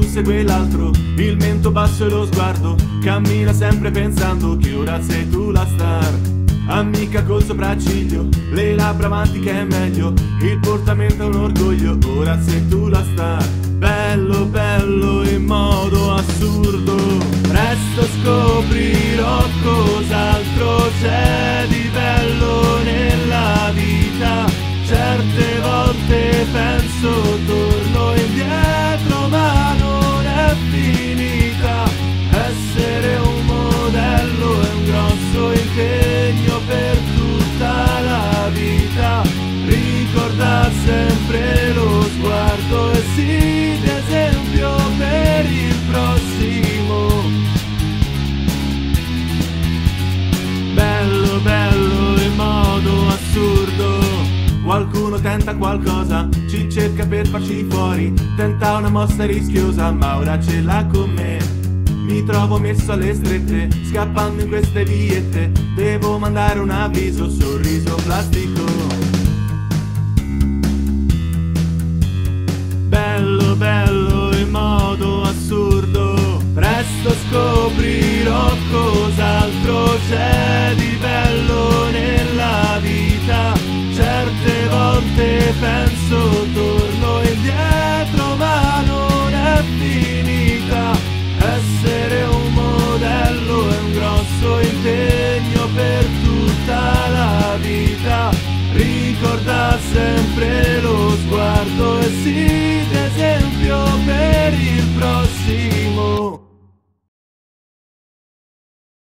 segue l'altro, il mento basso e lo sguardo, cammina sempre pensando che ora sei tu la star. Amica col sopracciglio, le labbra avanti che è meglio, il portamento è un orgoglio, ora sei tu la star. Bello, bello in modo assurdo, presto scoprirò cos'altro c'è di bello nella vita. Certe volte penso torno indietro ma non è finita. Essere un modello è un grosso impegno per tutta la vita. Ricorda sempre lo sguardo e sii d'esempio per il prossimo. Bello, bello in modo assurdo. Qualcuno tenta qualcosa, ci cerca per farci fuori, tenta una mossa rischiosa, ma ora ce l'ha con me. Mi trovo messo alle strette, scappando in queste viette, devo mandare un avviso, sorriso plastico. Bello, bello in modo assurdo, presto scoprirò cos'altro c'è di bello nella vita. Certe volte penso torno indietro ma non è finita. Essere un modello è un grosso impegno per tutta la vita. Ricorda sempre lo sguardo e sii d'esempio